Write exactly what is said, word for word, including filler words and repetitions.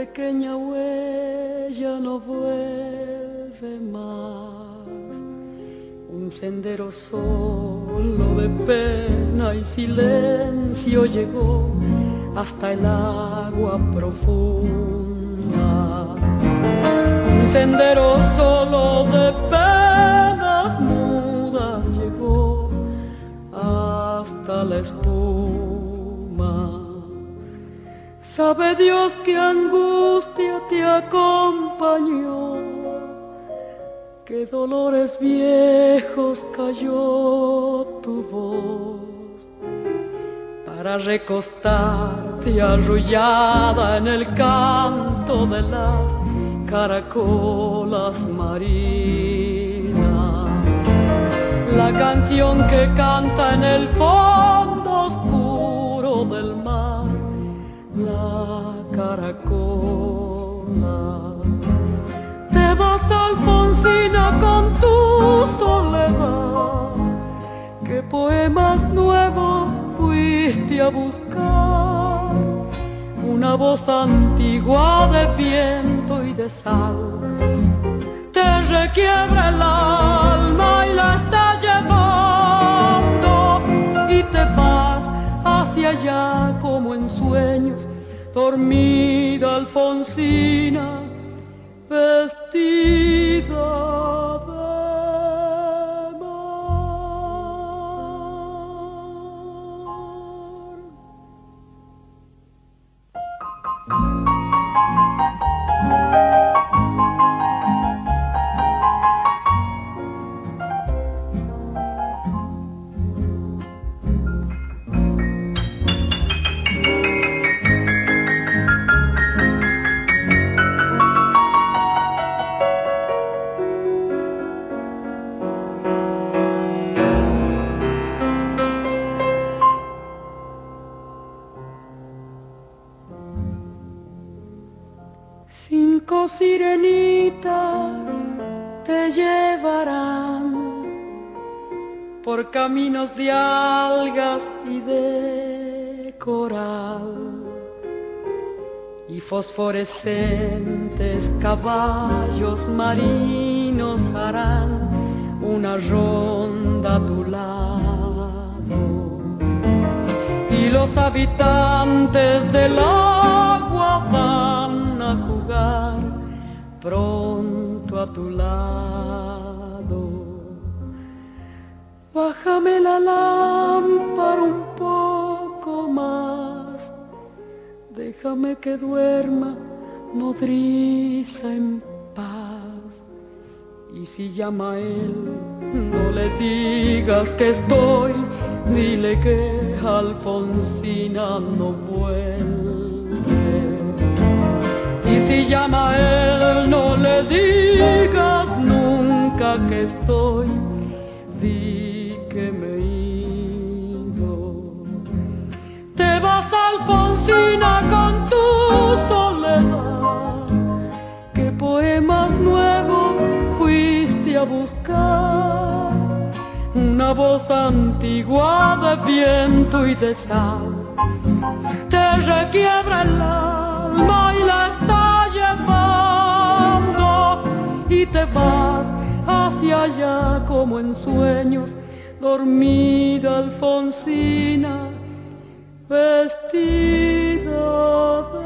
pequeña huella no vuelve más. Un sendero solo de pena y silencio llegó hasta el agua profunda. Un sendero solo de penas mudas llegó hasta la espuma. Sabe Dios qué angustia te acompañó, qué dolores viejos cayó tu voz, para recostarte arrullada en el canto de las caracolas marinas. La canción que canta en el fondo oscuro del mar, la caracola. Te vas, Alfonsina, con tu soledad. ¿Qué poemas nuevos fuiste a buscar? Una voz antigua de viento y de sal te requiebra el alma y la está llevando, y te vas hacia allá como en sueños, dormida Alfonsina, vestida de Cinco sirenitas te llevarán por caminos de algas y de coral, y fosforescentes caballos marinos harán una ronda a tu lado, y los habitantes del agua van a jugar pronto a tu lado. Bájame la lámpara un poco más, déjame que duerma nodriza en paz. Y si llama a él, no le digas que estoy, dile que Alfonsina no vuelve. Y si llama a él, no le digas nunca que estoy, di que me he ido. Te vas, Alfonsina, con tu soledad. ¿Qué poemas nuevos fuiste a buscar? Una voz antigua de viento y de sal te requiebra el alma y la está llevando, y te vas hacia allá como en sueños, dormida Alfonsina, vestida de